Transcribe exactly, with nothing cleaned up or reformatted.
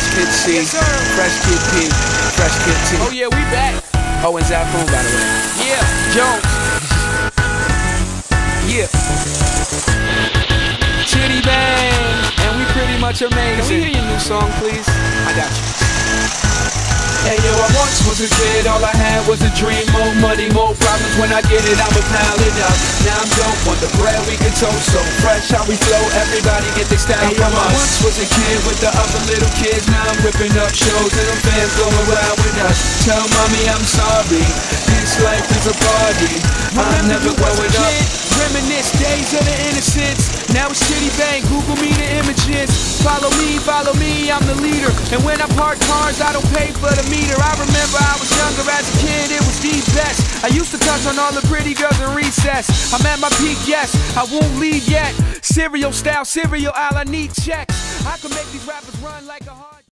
Kid C, Yes, sir. Fresh Kid P, Fresh Kid T. Oh yeah, we back. Oh, and Zafoon, by the way. Yeah, Jones. Yeah. Chitty bang, and we pretty much amazing. Can we hear your new song, please? I got you. Hey yo, I once was a kid, all I had was a dream. More money, more problems, when I get it, I'ma pound it up. Now I'm dope on the bread we can toast, so fresh how we flow, everybody get their style hey, from yo, us. I once was a kid with the other little kids, now I'm ripping up shows and them fans go around with us. Tell mommy I'm sorry, this life is a party, I'm never growing up. Reminisce days of the innocence. Now it's Chitty Bang, Google me the images. Follow me, follow me, I'm the leader. And when I park cars, I don't pay for the meter. I remember I was younger as a kid, it was the best. I used to touch on all the pretty girls in recess. I'm at my peak, yes, I won't leave yet. Cereal style, cereal aisle, I need checks. I can make these rappers run like a